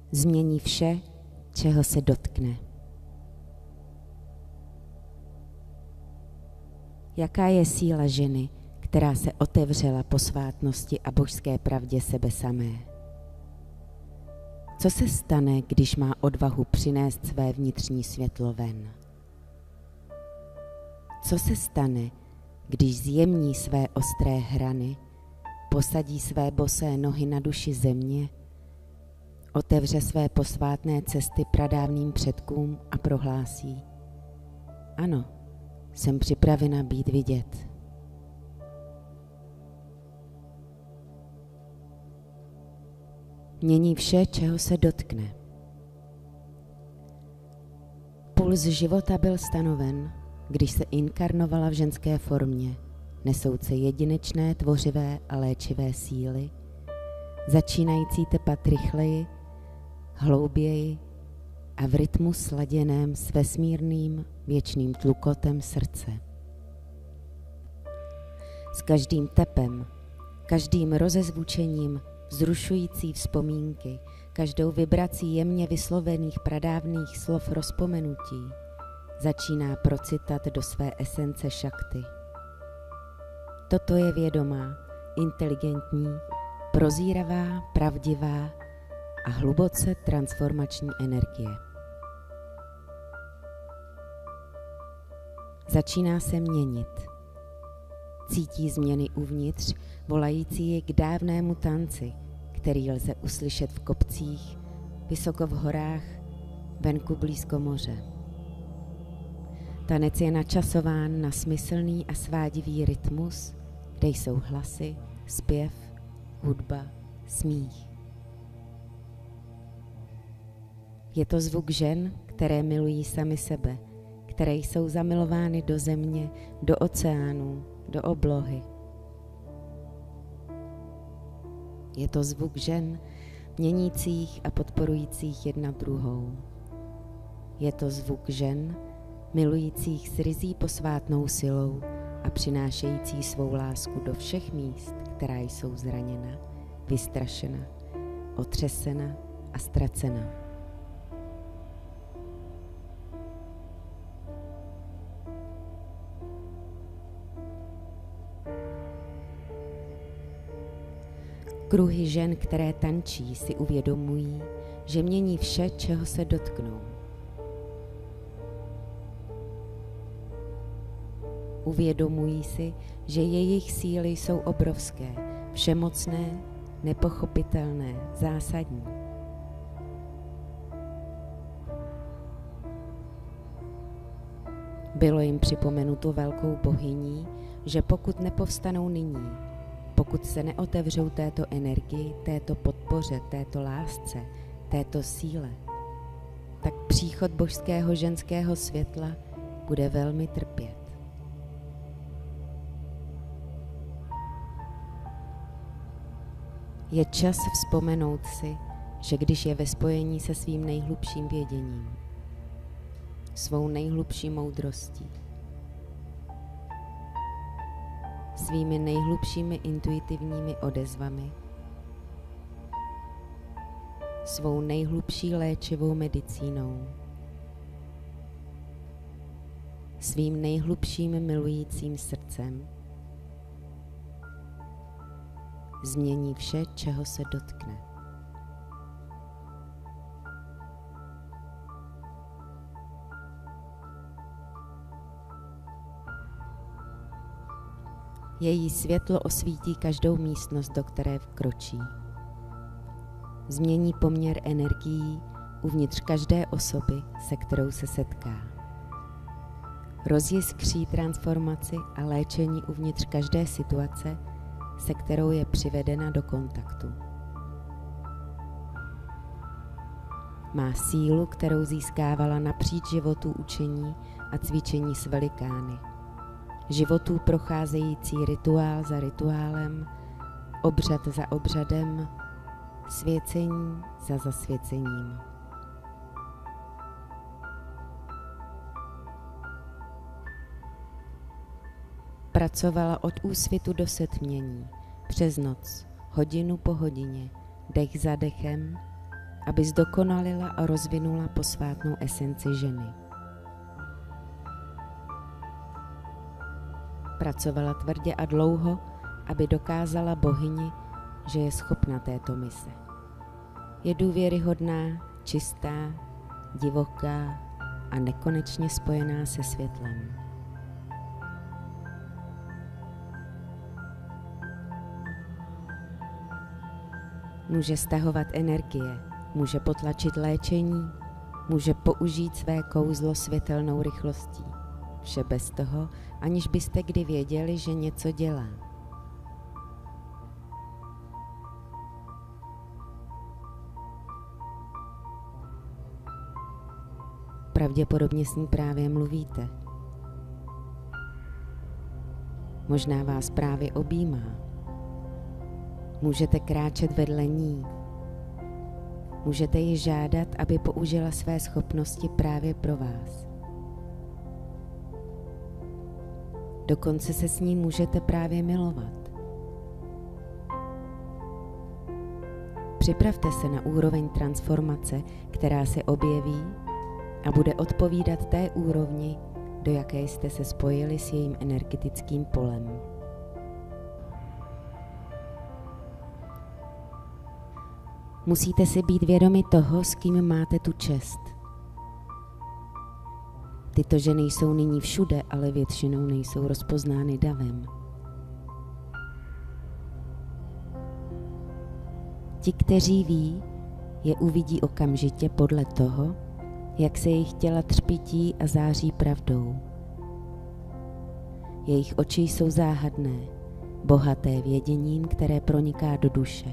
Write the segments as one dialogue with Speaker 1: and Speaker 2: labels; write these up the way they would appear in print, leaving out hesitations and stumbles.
Speaker 1: Změní vše, čeho se dotkne. Jaká je síla ženy, která se otevřela posvátnosti a božské pravdě sebe samé? Co se stane, když má odvahu přinést své vnitřní světlo ven? Co se stane, když zjemní své ostré hrany, posadí své bosé nohy na duši země, otevře své posvátné cesty pradávným předkům a prohlásí: ano, jsem připravena být vidět. Mění vše, čeho se dotkne. Puls života byl stanoven, když se inkarnovala v ženské formě, nesouce jedinečné, tvořivé a léčivé síly, začínající tepat rychleji, hlouběji a v rytmu sladěném s vesmírným věčným tlukotem srdce. S každým tepem, každým rozezvučením vzrušující vzpomínky, každou vibrací jemně vyslovených pradávných slov rozpomenutí začíná procitat do své esence šakty. Toto je vědomá, inteligentní, prozíravá, pravdivá a hluboce transformační energie. Začíná se měnit. Cítí změny uvnitř, volající ji k dávnému tanci, který lze uslyšet v kopcích, vysoko v horách, venku blízko moře. Tanec je načasován na smyslný a svádivý rytmus, kde jsou hlasy, zpěv, hudba, smích. Je to zvuk žen, které milují sami sebe, které jsou zamilovány do země, do oceánů, do oblohy. Je to zvuk žen, měnících a podporujících jedna druhou. Je to zvuk žen, milujících s ryzí posvátnou silou a přinášející svou lásku do všech míst, která jsou zraněna, vystrašena, otřesena a ztracena. Kruhy žen, které tančí, si uvědomují, že mění vše, čeho se dotknou. Uvědomují si, že jejich síly jsou obrovské, všemocné, nepochopitelné, zásadní. Bylo jim připomenuto velkou bohyní, že pokud nepovstanou nyní, pokud se neotevřou této energii, této podpoře, této lásce, této síle, tak příchod božského ženského světla bude velmi trpět. Je čas vzpomenout si, že když je ve spojení se svým nejhlubším věděním, svou nejhlubší moudrostí, svými nejhlubšími intuitivními odezvami, svou nejhlubší léčivou medicínou, svým nejhlubším milujícím srdcem, změní vše, čeho se dotkne. Její světlo osvítí každou místnost, do které vkročí. Změní poměr energií uvnitř každé osoby, se kterou se setká. Rozjiskří transformaci a léčení uvnitř každé situace, se kterou je přivedena do kontaktu. Má sílu, kterou získávala napříč životů učení a cvičení s velikány. Životů procházející rituál za rituálem, obřad za obřadem, svěcení za zasvěcením. Pracovala od úsvitu do setmění, přes noc, hodinu po hodině, dech za dechem aby zdokonalila a rozvinula posvátnou esenci ženy. Pracovala tvrdě a dlouho, aby dokázala bohyni, že je schopna této mise. Je důvěryhodná, čistá, divoká a nekonečně spojená se světlem. Může stahovat energie, může potlačit léčení, může použít své kouzlo světelnou rychlostí. Vše bez toho, aniž byste kdy věděli, že něco dělá. Pravděpodobně s ní právě mluvíte. Možná vás právě objímá. Můžete kráčet vedle ní. Můžete ji žádat, aby použila své schopnosti právě pro vás. Dokonce se s ní můžete právě milovat. Připravte se na úroveň transformace, která se objeví a bude odpovídat té úrovni, do jaké jste se spojili s jejím energetickým polem. Musíte si být vědomi toho, s kým máte tu čest. Tyto ženy jsou nyní všude, ale většinou nejsou rozpoznány davem. Ti, kteří ví, je uvidí okamžitě podle toho, jak se jejich těla třpytí a září pravdou. Jejich oči jsou záhadné, bohaté věděním, které proniká do duše.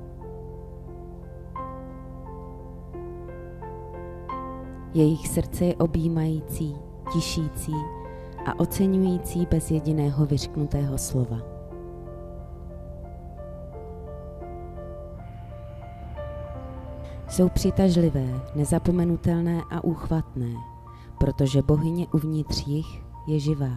Speaker 1: Jejich srdce je objímající, tišící a oceňující bez jediného vyřknutého slova. Jsou přitažlivé, nezapomenutelné a úchvatné, protože bohyně uvnitř jich je živá.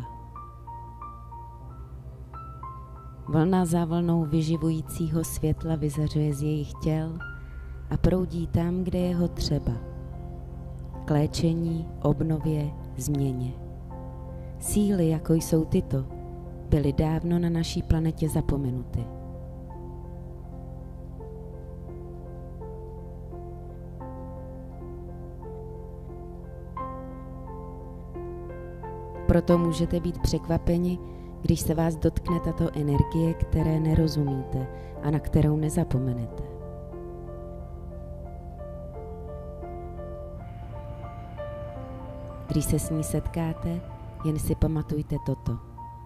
Speaker 1: Vlna za vlnou vyživujícího světla vyzařuje z jejich těl a proudí tam, kde je ho třeba. K léčení, obnově, změně. Síly, jako jsou tyto, byly dávno na naší planetě zapomenuty. Proto můžete být překvapeni, když se vás dotkne tato energie, které nerozumíte a na kterou nezapomenete. Když se s ní setkáte, jen si pamatujte toto.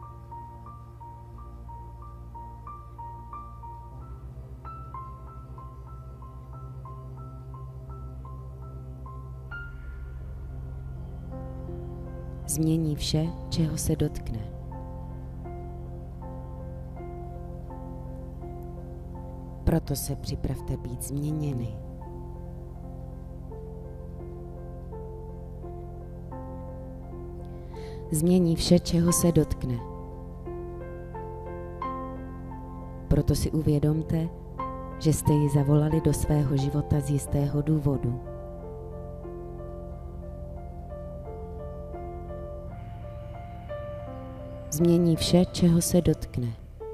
Speaker 1: Změní vše, čeho se dotkne. Proto se připravte být změněny. Změní vše, čeho se dotkne. Proto si uvědomte, že jste ji zavolali do svého života z jistého důvodu. Změní vše, čeho se dotkne.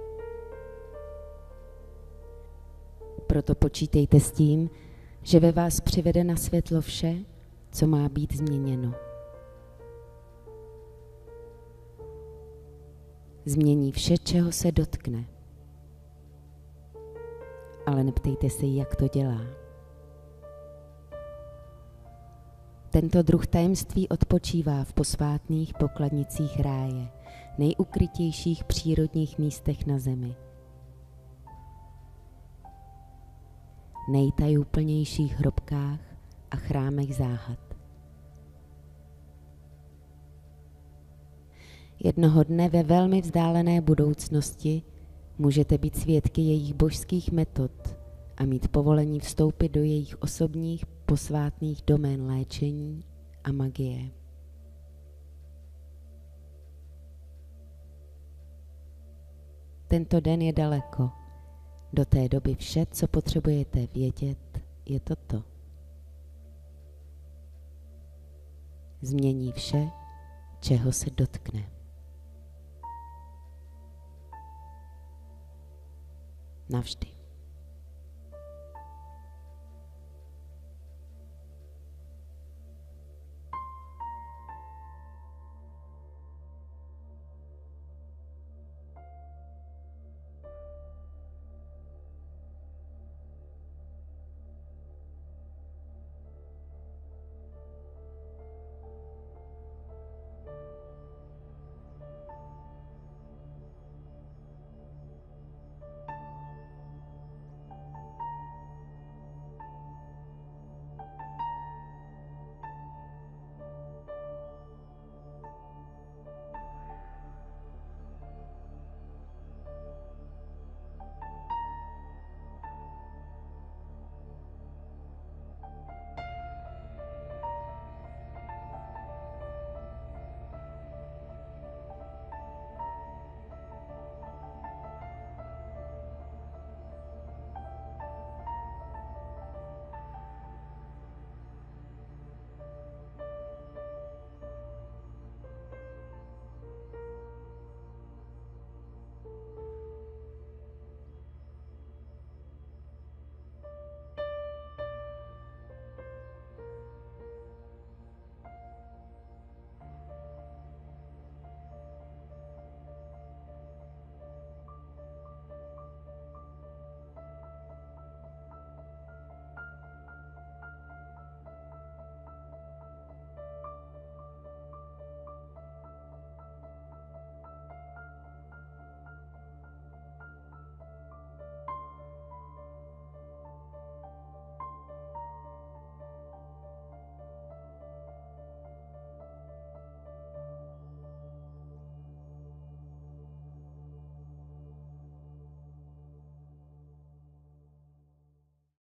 Speaker 1: Proto počítejte s tím, že ve vás přivede na světlo vše, co má být změněno. Změní vše, čeho se dotkne. Ale neptejte se, jak to dělá. Tento druh tajemství odpočívá v posvátných pokladnicích ráje, nejukrytějších přírodních místech na zemi. Nejtajuplnějších hrobkách a chrámech záhad. Jednoho dne ve velmi vzdálené budoucnosti můžete být svědky jejich božských metod a mít povolení vstoupit do jejich osobních posvátných domén léčení a magie. Tento den je daleko. Do té doby vše, co potřebujete vědět, je toto. změní vše, čeho se dotkne. Navždy.